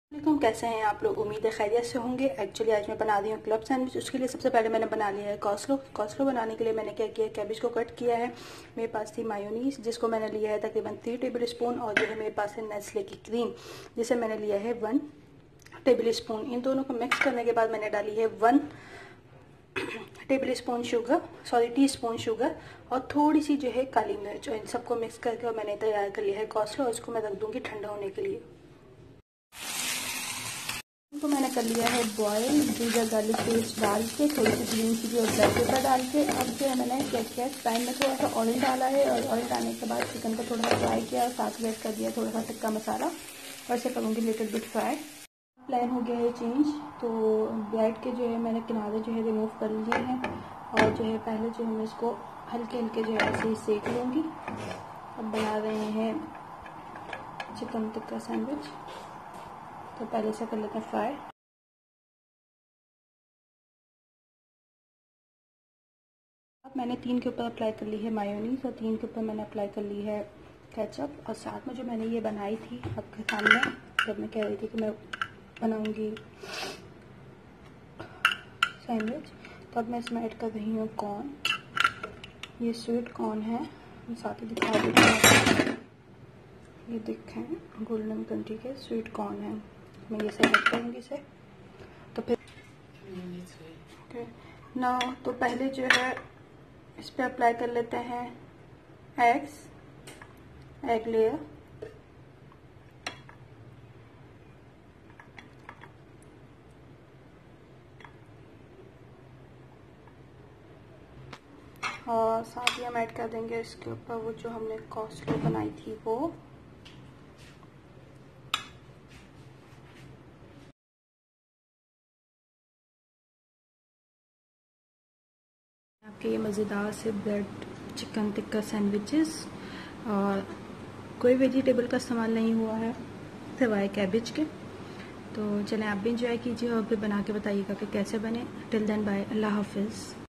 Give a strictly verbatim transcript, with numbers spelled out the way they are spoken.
वालेकुम, कैसे हैं आप लोग। उम्मीद है खैरियत से होंगे। एक्चुअली आज मैं बना रही हूँ क्लब सैंडविच। उसके लिए सबसे पहले मैंने बना लिया है कॉस्लो। कॉस्लो बनाने के लिए मैंने क्या किया, कैबेज को कट किया है। मेरे पास थी मायोनीज जिसको मैंने लिया है तकरीबन थ्री टेबल स्पून, और जो है मेरे पास है नेस्ले की क्रीम जिसे मैंने लिया है वन टेबल स्पून। इन दोनों को मिक्स करने के बाद मैंने डाली है one tablespoon sugar, sorry teaspoon sugar, और थोड़ी सी जो है काली मिर्च। और इन सबको मिक्स करके और मैंने तैयार कर लिया है कॉस्लो, और इसको मैं रख दूँगी ठंडा होने के लिए। तो मैंने कर लिया है बॉयल, जिंजर गार्लिक पेस्ट डाल के, थोड़ी सी ग्रीन चिली और ब्लैक पेपर डाल के। अब जो है मैंने क्या किया, पैन में थोड़ा सा ऑयल डाला है, और ऑयल डालने के बाद चिकन को थोड़ा सा फ्राई किया और साथ में ऐड कर दिया थोड़ा सा टिक्का मसाला, और इसे करूँगी लिटिल बिट फ्राई। प्लान हो गया है चेंज, तो ब्रेड के जो है मैंने किनारे जो है रिमूव कर लिए हैं, और जो है पहले जो है मैं इसको हल्के हल्के जो है ऐसे ही सेक लूँगी। अब बना रहे हैं चिकन टिक्का सैंडविच, तो पहले से कर लेते हैं फ्राई। अब मैंने तीन के ऊपर अप्लाई कर ली है मायोनीज, और तीन के ऊपर मैंने अप्लाई कर ली है केचप, और साथ में जो मैंने ये बनाई थी आपके सामने जब मैं कह रही थी कि मैं बनाऊंगी सैंडविच, तो अब मैं इसमें ऐड कर रही हूँ कॉर्न। ये स्वीट कॉर्न है, मैं साथ ही दिखा देती हूँ। ये देखें, गोल्डन कंट्री के स्वीट कॉर्न है। मैं ये सब ऐड करूँगी इसे। तो फिर ना तो पहले जो है इस पर अप्लाई कर लेते हैं एग्स, एग लेयर, और साथ ही हम ऐड कर देंगे इसके ऊपर वो जो हमने कॉस्लो बनाई थी वो। आपके ये मज़ेदार से ब्रेड चिकन टिक्का सैंडविचेस, और कोई वेजिटेबल का इस्तेमाल नहीं हुआ है सिवाय कैबेज के। तो चलें आप भी इंजॉय कीजिए और फिर बना के बताइएगा कि कैसे बने। टिल देन बाय, अल्लाह हाफिज़।